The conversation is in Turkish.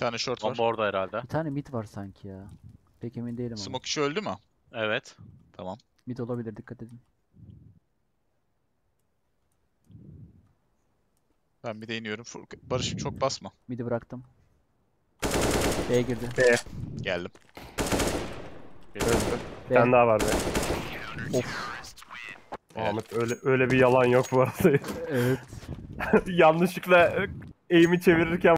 tane short var. Bomba orada herhalde. Bir tane mid var sanki ya. Pek emin değilim ama. Smoke işi öldü mü? Evet. Tamam. Mid olabilir, dikkat edin. Ben bir de iniyorum. Barış'ım çok basma. Mid'i bıraktım. B'ye girdi. B. Geldim. Öldü. Bir B. tane daha var be. Of. Ahmet öyle bir yalan yok bu arada. Evet. Yanlışlıkla eğimi çevirirken